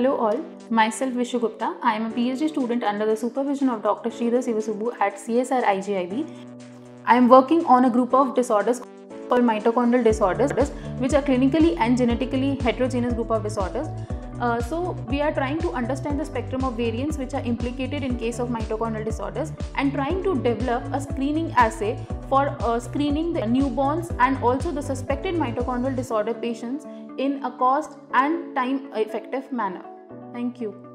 Hello all, myself Vishu Gupta. I am a PhD student under the supervision of Dr. Sridhar Sivasubu at CSIR-IGIB. I am working on a group of disorders called mitochondrial disorders, which are clinically and genetically heterogeneous group of disorders. So we are trying to understand the spectrum of variants which are implicated in case of mitochondrial disorders and trying to develop a screening assay for screening the newborns and also the suspected mitochondrial disorder patients in a cost and time effective manner. Thank you.